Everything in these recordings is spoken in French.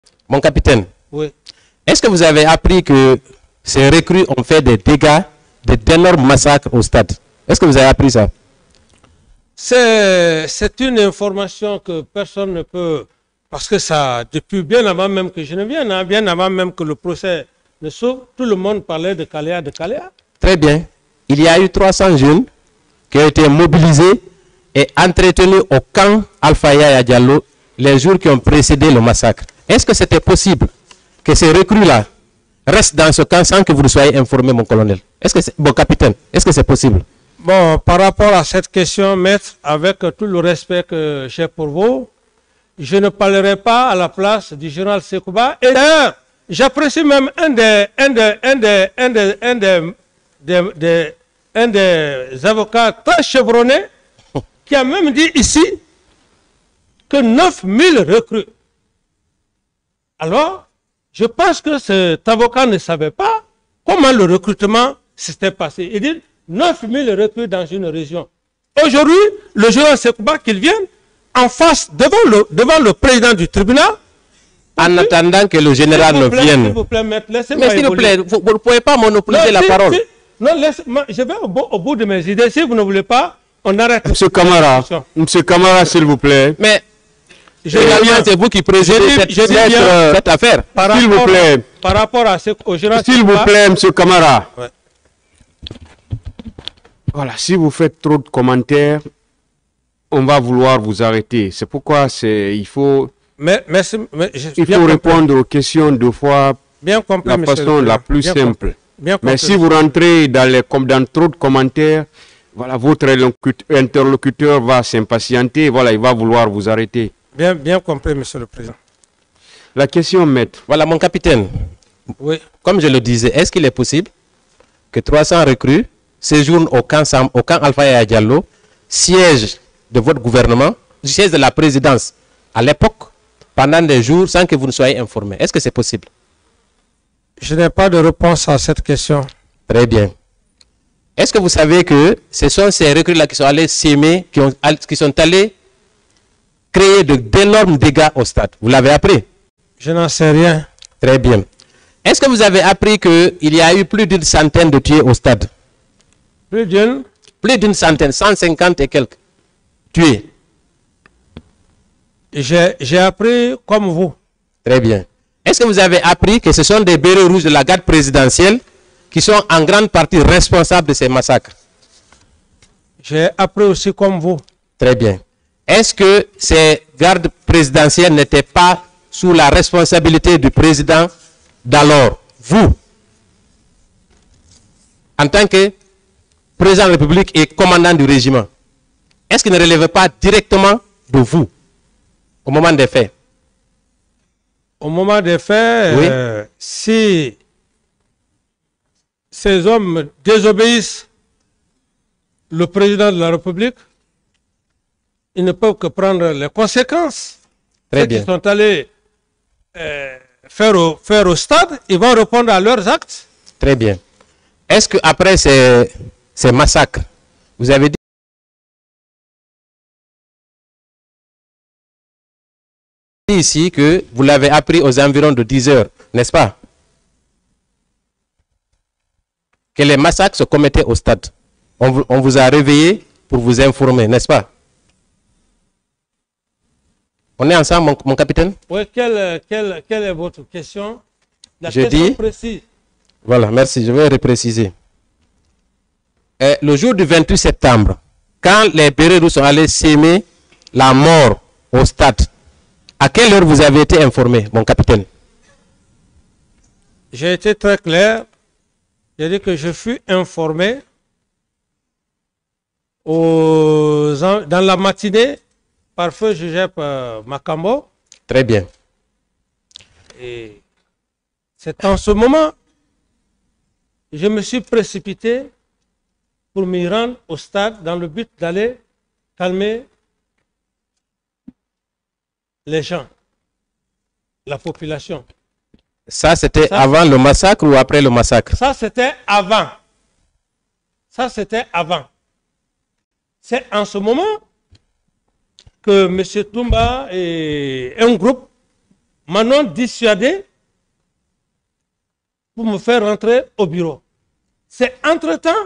Mon capitaine, Oui. est-ce que vous avez appris que ces recrues ont fait des dégâts, d'énormes massacres au stade? Est-ce que vous avez appris ça? C'est une information que personne ne peut... Parce que ça, depuis bien avant même que je ne vienne, hein, bien avant même que le procès ne s'ouvre, tout le monde parlait de Kalea, de Kalea. Très bien. Il y a eu 300 jeunes qui ont été mobilisés et entretenus au camp Alpha Yaya Diallo les jours qui ont précédé le massacre. Est-ce que c'était possible que ces recrues-là restent dans ce camp sans que vous ne soyez informé, mon colonel? Est-ce que c'est... Bon, capitaine, est-ce que c'est possible? Bon, par rapport à cette question, maître, avec tout le respect que j'ai pour vous, je ne parlerai pas à la place du général Sekouba. Et d'ailleurs, j'apprécie même un des avocats très chevronnés qui a même dit ici que 9000 recrues. Alors, je pense que cet avocat ne savait pas comment le recrutement s'était passé. Il dit 9000 recrues dans une région. Aujourd'hui, le général Sekouba, qu'il vienne en face, devant le président du tribunal. En attendant que le général ne vienne. S'il vous plaît, maître, laissez-moi. Mais s'il vous plaît, vous ne pouvez pas monopoliser la parole. Non, je vais au bout de mes idées. Si vous ne voulez pas, on arrête. Monsieur Camara, s'il vous plaît. Mais c'est vous qui présidez cette affaire. S'il vous plaît. Par rapport à ce au général. S'il vous plaît, monsieur Camara. Ouais. Voilà, si vous faites trop de commentaires, on va vouloir vous arrêter. C'est pourquoi il faut répondre aux questions deux fois bien compris, la façon la plus simple. Mais si vous rentrez dans trop de commentaires, voilà, votre interlocuteur va s'impatienter, voilà, il va vouloir vous arrêter. Bien compris, monsieur le président. La question, maître. Voilà, mon capitaine. Oui. Comme je le disais, est-ce qu'il est possible que 300 recrues séjournent au camp Alpha Yaya Diallo, siège de votre gouvernement, siège de la présidence à l'époque, pendant des jours sans que vous ne soyez informé? Est-ce que c'est possible? Je n'ai pas de réponse à cette question. Très bien. Est-ce que vous savez que ce sont ces recrues-là qui sont allés s'aimer, qui sont allés créer d'énormes dégâts au stade? Vous l'avez appris? Je n'en sais rien. Très bien. Est-ce que vous avez appris qu'il y a eu plus d'une centaine de tués au stade? Plus d'une centaine, 150 et quelques tués. J'ai appris comme vous. Très bien. Est-ce que vous avez appris que ce sont des bérets rouges de la garde présidentielle qui sont en grande partie responsables de ces massacres? J'ai appris aussi comme vous. Très bien. Est-ce que ces gardes présidentielles n'étaient pas sous la responsabilité du président d'alors, vous, en tant que président de la République et commandant du régiment? Est-ce qu'il ne relevait pas directement de vous au moment des faits? Au moment des faits, oui. Si ces hommes désobéissent le président de la République, ils ne peuvent que prendre les conséquences. Très Ceux bien. qui sont allés faire au stade, ils vont répondre à leurs actes. Très bien. Est-ce qu'après ces massacres, vous avez dit ici que vous l'avez appris aux environs de 10 heures, n'est-ce pas? Que les massacres se commettaient au stade. On vous a réveillé pour vous informer, n'est-ce pas? On est ensemble, mon capitaine? Oui, quelle est votre question? La Je question dis, précise. Voilà, merci, je vais repréciser. Le jour du 28 septembre, quand les Bérérous sont allés s'aimer la mort au stade, à quelle heure vous avez été informé, mon capitaine? J'ai été très clair. J'ai dit que je fus informé dans la matinée par feu Joseph Makambo. Très bien. Et c'est en ce moment que je me suis précipité pour m'y rendre au stade dans le but d'aller calmer les gens, la population. Ça, c'était avant le massacre ou après le massacre? Ça, c'était avant. Ça, c'était avant. C'est en ce moment que M. Toumba et un groupe m'en ont dissuadé pour me faire rentrer au bureau. C'est entre-temps,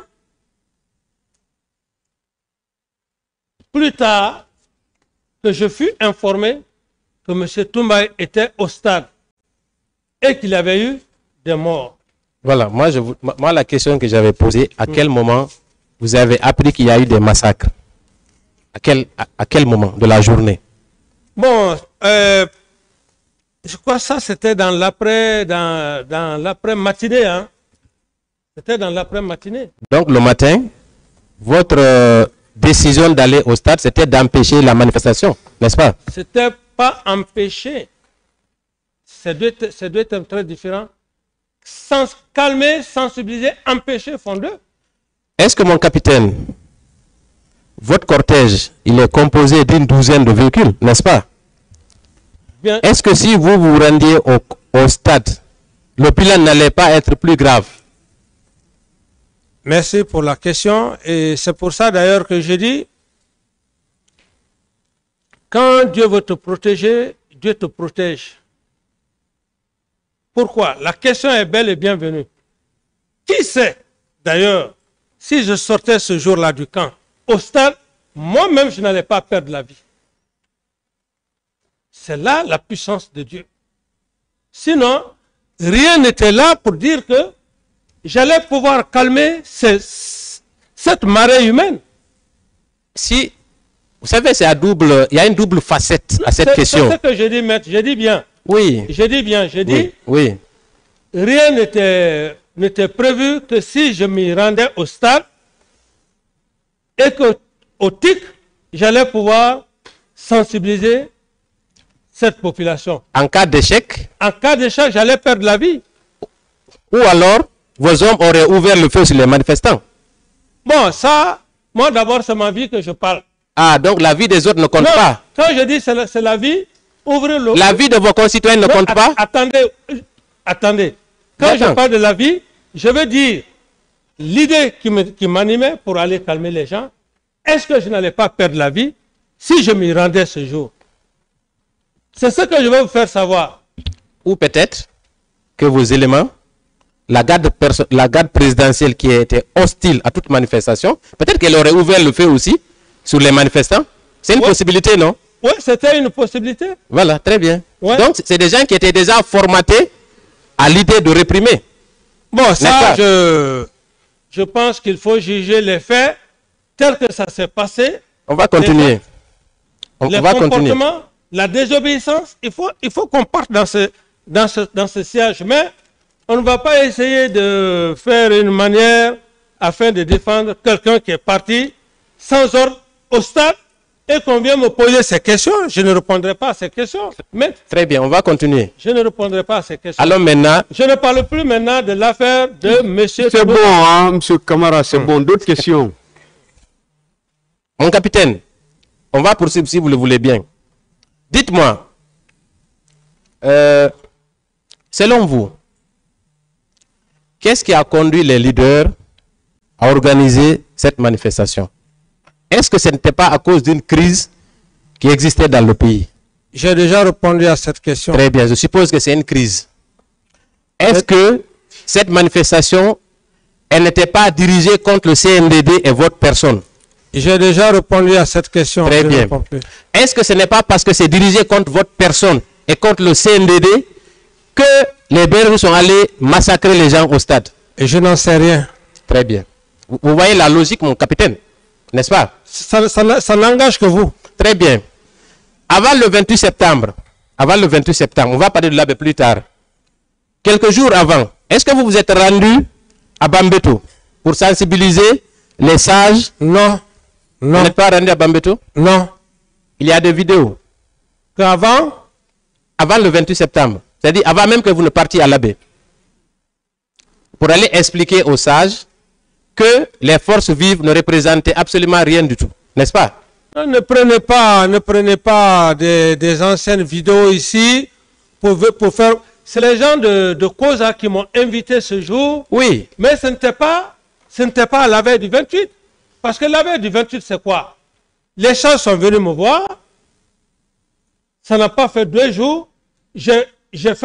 plus tard, que je fus informé que M. Toumbaye était au stade et qu'il avait eu des morts. Voilà, moi la question que j'avais posée, à quel moment vous avez appris qu'il y a eu des massacres? À quel moment de la journée? Bon, je crois que ça c'était dans l'après-matinée. Hein? C'était dans l'après-matinée. Donc le matin, votre décision d'aller au stade, c'était d'empêcher la manifestation, n'est-ce pas? C'était pas empêcher. C'est deux termes très différents. Sans calmer, sensibiliser, empêcher font deux. Est-ce que mon capitaine, votre cortège, il est composé d'une douzaine de véhicules, n'est-ce pas? Est-ce que si vous vous rendiez au stade, le bilan n'allait pas être plus grave? Merci pour la question. Et c'est pour ça d'ailleurs que je dis, quand Dieu veut te protéger, Dieu te protège. Pourquoi? La question est belle et bienvenue. Qui sait, d'ailleurs, si je sortais ce jour-là du camp, au stade, moi-même, je n'allais pas perdre la vie. C'est là la puissance de Dieu. Sinon, rien n'était là pour dire que j'allais pouvoir calmer cette marée humaine. Si, vous savez, il y a une double facette à cette question. C'est ce que je dis, maître. Je dis bien. Oui. Je dis bien, je dis. Oui. Rien n'était prévu que si je m'y rendais au stade et qu'au TIC, j'allais pouvoir sensibiliser cette population. En cas d'échec? En cas d'échec, j'allais perdre la vie. Ou alors, vos hommes auraient ouvert le feu sur les manifestants? Bon, ça, moi d'abord, c'est ma vie que je parle. Ah, donc la vie des autres ne compte non, pas? Quand je dis c'est la vie, ouvrez le feu. La vie de vos concitoyens ne compte pas? Attendez. Quand je parle de la vie, je veux dire l'idée qui m'animait pour aller calmer les gens. Est-ce que je n'allais pas perdre la vie si je m'y rendais ce jour? C'est ce que je vais vous faire savoir. Ou peut-être que vos éléments, la garde présidentielle qui était hostile à toute manifestation, peut-être qu'elle aurait ouvert le feu aussi sur les manifestants. C'est une possibilité, non? Oui, c'était une possibilité. Voilà, très bien. Ouais. Donc, c'est des gens qui étaient déjà formatés à l'idée de réprimer. Bon, ça, je pense qu'il faut juger les faits tels que ça s'est passé. On va continuer. Les comportements, la désobéissance, il faut qu'on parte dans ce siège. Mais on ne va pas essayer de faire une manière afin de défendre quelqu'un qui est parti sans ordre au stade et qu'on vient me poser ces questions. Je ne répondrai pas à ces questions. Mais très bien, on va continuer. Je ne répondrai pas à ces questions. Alors maintenant... Je ne parle plus maintenant de l'affaire de M. C'est bon, hein, M. Camara, c'est bon. D'autres questions? Mon capitaine, on va poursuivre si vous le voulez bien. Dites-moi, selon vous, qu'est-ce qui a conduit les leaders à organiser cette manifestation? Est-ce que ce n'était pas à cause d'une crise qui existait dans le pays? J'ai déjà répondu à cette question. Très bien, je suppose que c'est une crise. Est-ce que cette manifestation, elle n'était pas dirigée contre le CNDD et votre personne? J'ai déjà répondu à cette question. Très bien. Est-ce que ce n'est pas parce que c'est dirigé contre votre personne et contre le CNDD que les Belges sont allés massacrer les gens au stade? Et je n'en sais rien. Très bien. Vous voyez la logique, mon capitaine, n'est-ce pas? Ça n'engage que vous. Très bien. Avant le 28 septembre, on va parler de l'AB plus tard. Quelques jours avant, est-ce que vous vous êtes rendu à Bambeto pour sensibiliser les sages? Non. Vous n'êtes pas rendu à Bambeto? Non. Il y a des vidéos. Avant le 28 septembre. C'est-à-dire avant même que vous ne partiez à l'AB. Pour aller expliquer aux sages que les forces vives ne représentaient absolument rien du tout. N'est-ce pas? Ne prenez pas des anciennes vidéos ici pour faire... C'est les gens de COSA qui m'ont invité ce jour. Oui. Mais ce n'était pas à la veille du 28. Parce que la veille du 28, c'est quoi? Les gens sont venus me voir. Ça n'a pas fait 2 jours. J'ai j'ai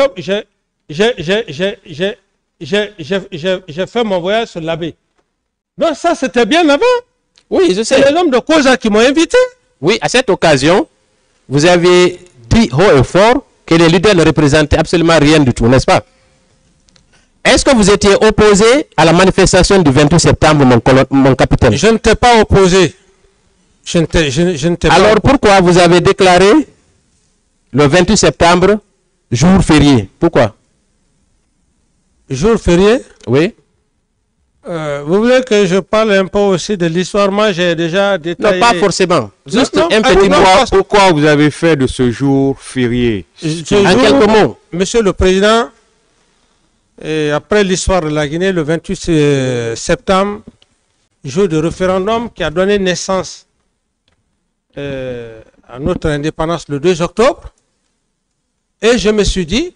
fait mon voyage sur l'abbé. Donc ça, c'était bien avant. Oui, je sais. C'est les hommes de Cosa qui m'ont invité. Oui, à cette occasion, vous avez dit haut et fort que les leaders ne représentaient absolument rien du tout, n'est-ce pas? Est-ce que vous étiez opposé à la manifestation du 28 septembre, mon capitaine? Je ne t'ai pas opposé. Je ne t'ai pas Alors opposé. pourquoi vous avez déclaré le 28 septembre jour férié? Pourquoi? Jour férié? Oui. Vous voulez que je parle un peu aussi de l'histoire? Moi, j'ai déjà détaillé. Non, pas forcément. Juste Non, un petit non, mot. parce- Pourquoi vous avez fait de ce jour férié? En quelques mots. Monsieur le Président, et après l'histoire de la Guinée, le 28 septembre, jour de référendum qui a donné naissance à notre indépendance le 2 octobre, et je me suis dit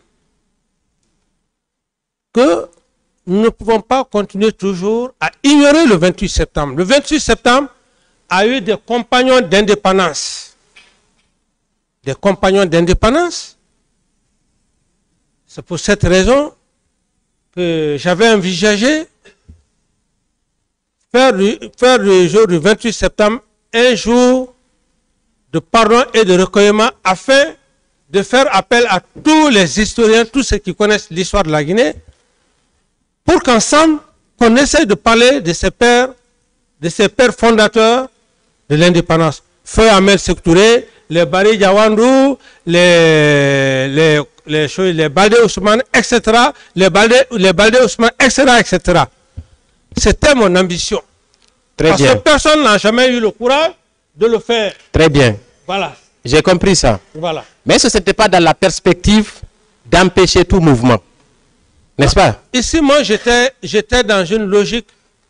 que nous ne pouvons pas continuer toujours à ignorer le 28 septembre. Le 28 septembre a eu des compagnons d'indépendance. Des compagnons d'indépendance. C'est pour cette raison que j'avais envisagé faire du jour du 28 septembre un jour de pardon et de recueillement afin de faire appel à tous les historiens, tous ceux qui connaissent l'histoire de la Guinée, pour qu'ensemble, qu'on essaye de parler de ces pères fondateurs de l'indépendance. Feu Ahmed Sékou Touré, les Bari Diawandou, les Baldé Ousmane, etc. Les Baldé Ousmane, etc. C'était mon ambition. Très Parce bien. que personne n'a jamais eu le courage de le faire. Très bien. Voilà. J'ai compris ça. Voilà. Mais ce n'était pas dans la perspective d'empêcher tout mouvement. N'est-ce pas? Ici, moi, j'étais dans une logique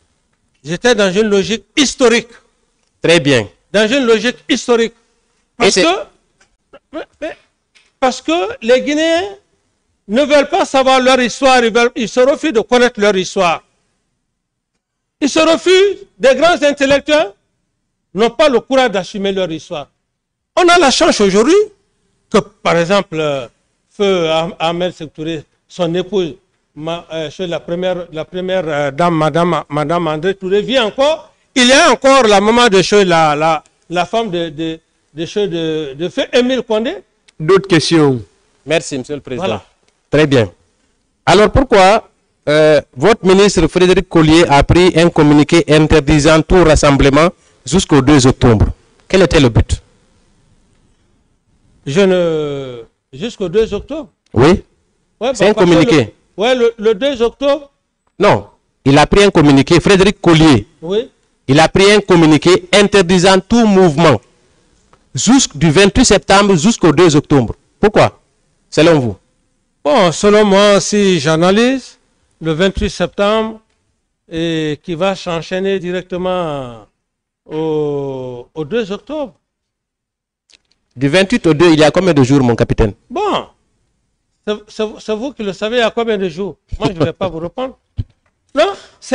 historique. Très bien. Dans une logique historique. Parce que les Guinéens ne veulent pas savoir leur histoire, ils se refusent de connaître leur histoire. Ils se refusent, des grands intellectuels n'ont pas le courage d'assumer leur histoire. On a la chance aujourd'hui que, par exemple, Feu Ahmed Sékou Touré, son épouse, la première dame, Madame André Touré, vit encore. Il y a encore la maman de la femme de Feu Émile Condé. D'autres questions? Merci, Monsieur le Président. Voilà. Très bien. Alors pourquoi votre ministre Frédéric Collier a pris un communiqué interdisant tout rassemblement jusqu'au 2 octobre? Quel était le but? Jusqu'au 2 octobre. Oui. Ouais, C'est un communiqué. Le 2 octobre. Non. Il a pris un communiqué, Frédéric Collier. Oui. Il a pris un communiqué interdisant tout mouvement du 28 septembre jusqu'au 2 octobre. Pourquoi? Selon vous? Bon, selon moi, si j'analyse, le 28 septembre, et qui va s'enchaîner directement au 2 octobre. Du 28 au 2, il y a combien de jours, mon capitaine? Bon, c'est vous qui le savez, il y a combien de jours? Moi, je ne vais pas vous répondre. Non,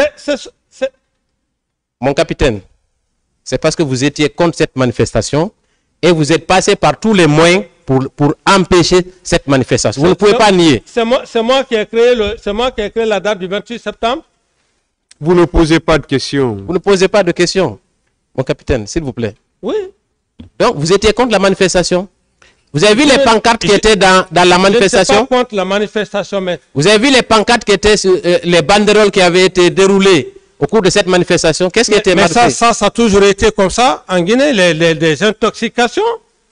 Mon capitaine, c'est parce que vous étiez contre cette manifestation et vous êtes passé par tous les moyens pour empêcher cette manifestation. Vous ne pouvez pas nier. C'est moi qui ai créé la date du 28 septembre. Vous ne posez pas de questions. Vous ne posez pas de questions, mon capitaine, s'il vous plaît. Oui. Donc, vous étiez contre la manifestation? Vous avez vu les pancartes qui étaient dans la manifestation? Je n'étais pas contre la manifestation, mais... Vous avez vu les pancartes qui étaient sur les banderoles qui avaient été déroulées au cours de cette manifestation? Qu'est-ce qui était marqué? Mais ça a toujours été comme ça en Guinée, les intoxications.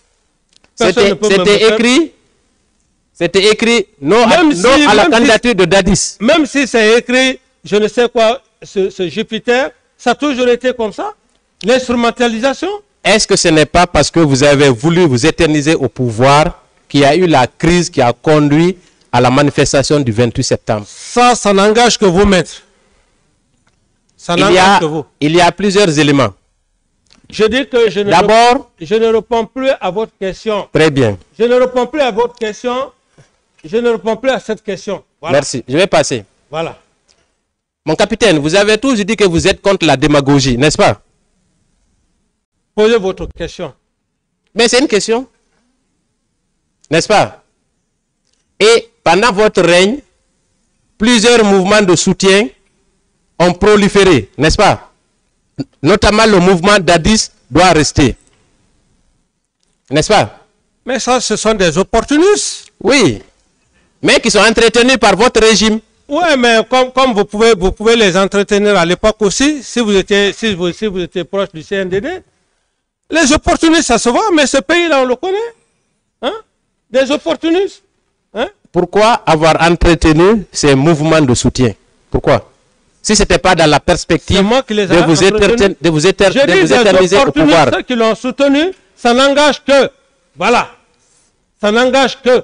C'était écrit non à la candidature de Dadis. Même si c'est écrit, je ne sais quoi, ce Jupiter, ça a toujours été comme ça. L'instrumentalisation. Est-ce que ce n'est pas parce que vous avez voulu vous éterniser au pouvoir qu'il y a eu la crise qui a conduit à la manifestation du 28 septembre? Ça n'engage que vous, maître. Ça n'engage que vous. Il y a plusieurs éléments. Je dis que je ne réponds plus à votre question. Très bien. Je ne réponds plus à votre question. Je ne réponds plus à cette question. Voilà. Merci. Je vais passer. Voilà. Mon capitaine, vous avez toujours dit que vous êtes contre la démagogie, n'est-ce pas? Posez votre question. Mais c'est une question. N'est-ce pas? Et pendant votre règne, plusieurs mouvements de soutien ont proliféré, n'est-ce pas? Notamment le mouvement d'Addis doit rester. N'est-ce pas? Mais ça, ce sont des opportunistes. Oui. Mais qui sont entretenus par votre régime. Oui, mais comme vous pouvez les entretenir à l'époque aussi, si vous étiez proche du CNDD. Les opportunistes, ça se voit, mais ce pays-là, on le connaît. Hein? Des opportunistes. Hein? Pourquoi avoir entretenu ces mouvements de soutien? Pourquoi? Si ce n'était pas dans la perspective de vous éterniser au pouvoir. Ceux qui l'ont soutenu, ça n'engage que. Voilà. Ça n'engage que.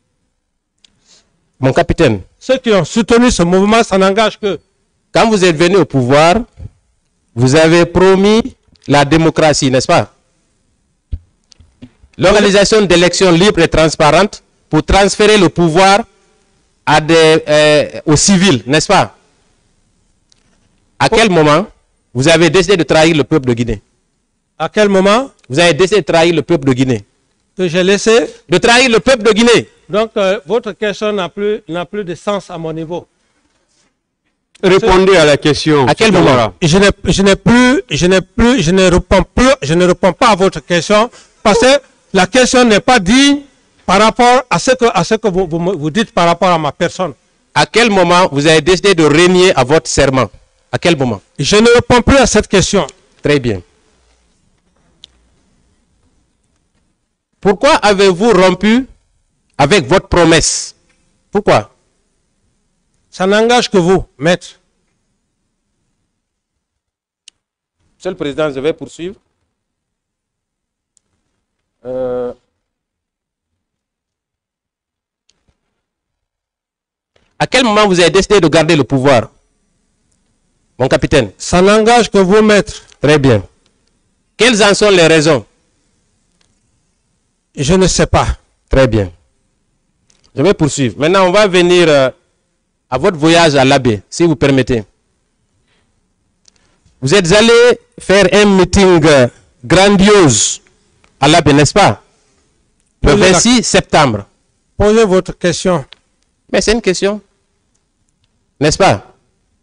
Mon capitaine. Ceux qui ont soutenu ce mouvement, ça n'engage que. Quand vous êtes venu au pouvoir, vous avez promis la démocratie, n'est-ce pas? L'organisation d'élections libres et transparentes pour transférer le pouvoir aux civils, n'est-ce pas? À quel moment vous avez décidé de trahir le peuple de Guinée? À quel moment? Vous avez décidé de trahir le peuple de Guinée. Que j'ai laissé? De trahir le peuple de Guinée. Donc, votre question n'a plus de sens à mon niveau. Répondez à la question. À quel moment? Je ne réponds pas à votre question parce que la question n'est pas digne par rapport à ce que vous dites par rapport à ma personne. À quel moment vous avez décidé de régner à votre serment? À quel moment? Je ne réponds plus à cette question. Très bien. Pourquoi avez-vous rompu avec votre promesse? Pourquoi? Ça n'engage que vous, maître. Monsieur le Président, je vais poursuivre. À quel moment vous avez décidé de garder le pouvoir, mon capitaine? Ça n'engage que vous, maître. Très bien. Quelles en sont les raisons? Je ne sais pas. Très bien. Je vais poursuivre. Maintenant, on va venir à votre voyage à l'Abbé, si vous permettez. Vous êtes allé faire un meeting grandiose à l'Abbé, n'est-ce pas? Le 26 septembre. Posez votre question. Mais c'est une question. N'est-ce pas?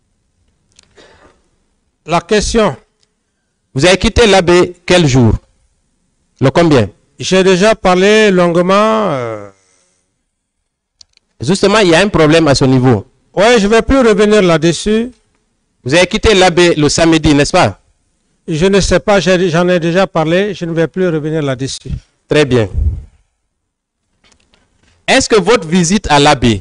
La question. Vous avez quitté l'Abbé quel jour? Le combien? J'ai déjà parlé longuement. Justement, il y a un problème à ce niveau. Oui, je ne vais plus revenir là-dessus. Vous avez quitté l'Abbé le samedi, n'est-ce pas? Je ne sais pas, j'en ai déjà parlé, je ne vais plus revenir là-dessus. Très bien. Est-ce que votre visite à l'Abbé,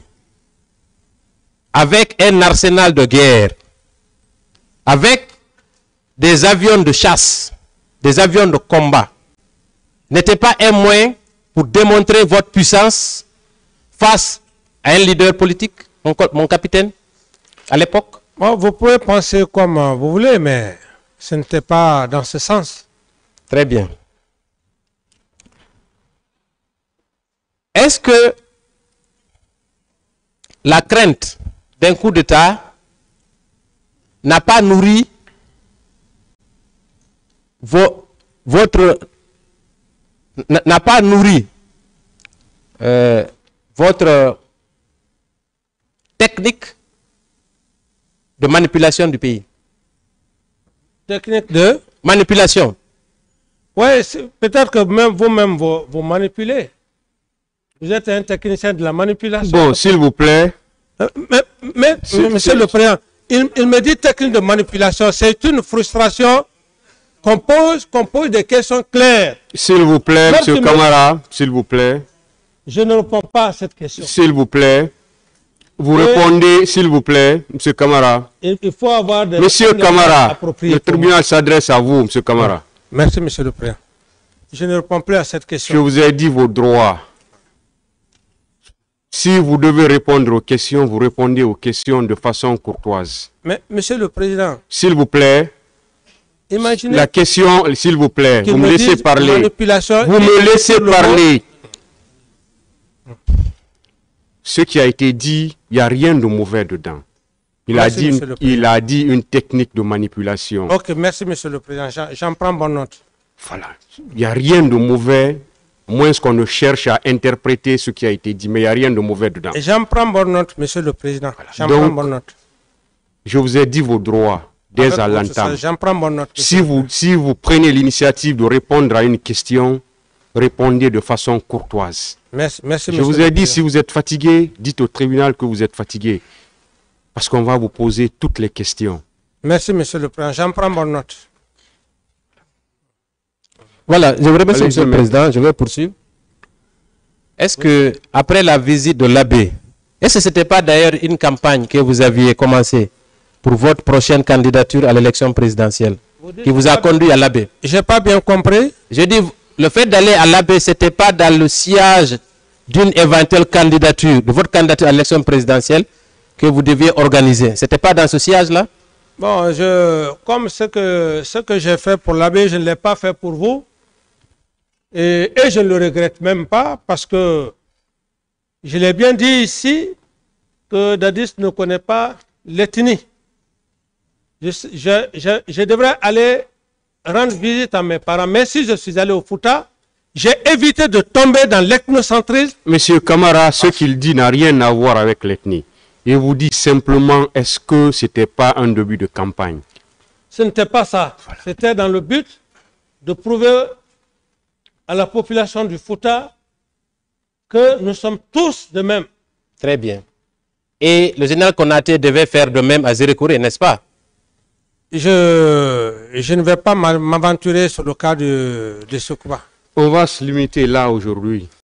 avec un arsenal de guerre, avec des avions de chasse, des avions de combat, n'était pas un moyen pour démontrer votre puissance face à un leader politique, mon capitaine, à l'époque? Bon, vous pouvez penser comme vous voulez, mais ce n'était pas dans ce sens. Très bien. Est-ce que la crainte d'un coup d'État n'a pas nourri votre technique de manipulation du pays? Technique de manipulation. Oui, peut-être que même vous-même vous manipulez. Vous êtes un technicien de la manipulation. Bon, s'il vous plaît. Monsieur le Président, il me dit technique de manipulation. C'est une frustration qu'on pose des questions claires. S'il vous plaît, monsieur Camara, s'il vous plaît. Je ne réponds pas à cette question. S'il vous plaît. Vous répondez, s'il vous plaît, monsieur Camara. Il faut avoir des... Monsieur Camara, le tribunal s'adresse à vous, monsieur Camara. Merci, monsieur le Président. Je ne réponds plus à cette question. Je vous ai dit vos droits. Si vous devez répondre aux questions, vous répondez aux questions de façon courtoise. Mais, monsieur le Président... S'il vous plaît, imaginez... La question, s'il vous plaît, vous me laissez parler. Vous me laissez parler. Ce qui a été dit, il n'y a rien de mauvais dedans. Il a dit une technique de manipulation. Ok, merci, monsieur le Président. J'en prends bonne note. Voilà. Il n'y a rien de mauvais moins qu'on ne cherche à interpréter ce qui a été dit, mais il n'y a rien de mauvais dedans. Et j'en prends bonne note, Monsieur le Président. J'en Donc, prends bonne note. Je vous ai dit vos droits dès Avec à votre l'entame. sagesse, j'en prends bonne note. Monsieur le Si vous prenez l'initiative de répondre à une question, répondez de façon courtoise. Merci, merci, Je Monsieur vous le ai dit, Président. si vous êtes fatigué, dites au tribunal que vous êtes fatigué. Parce qu'on va vous poser toutes les questions. Merci, Monsieur le Président. J'en prends bonne note. Voilà, je vous remercie, Allez, Monsieur le Président. Je vais poursuivre. Est-ce que, après la visite de l'abbé, est-ce que ce n'était pas d'ailleurs une campagne que vous aviez commencée pour votre prochaine candidature à l'élection présidentielle qui vous a conduit à l'abbé? J'ai pas bien compris. Je dis, le fait d'aller à l'abbé, ce n'était pas dans le sillage d'une éventuelle candidature, de votre candidature à l'élection présidentielle que vous deviez organiser. Ce n'était pas dans ce sillage-là? Bon, comme ce que j'ai fait pour l'abbé, je ne l'ai pas fait pour vous. Et je ne le regrette même pas parce que je l'ai bien dit ici que Dadis ne connaît pas l'ethnie. Je devrais aller rendre visite à mes parents. Mais si je suis allé au Fouta, j'ai évité de tomber dans l'ethnocentrisme. Monsieur Camara, ce qu'il dit n'a rien à voir avec l'ethnie. Il vous dit simplement, est-ce que ce n'était pas un début de campagne? Ce n'était pas ça. Voilà. C'était dans le but de prouver à la population du Fouta que nous sommes tous de même. Très bien. Et le général Konaté devait faire de même à Zérékouré, n'est-ce pas? Je ne vais pas m'aventurer sur le cas de Sekouba. On va se limiter là aujourd'hui.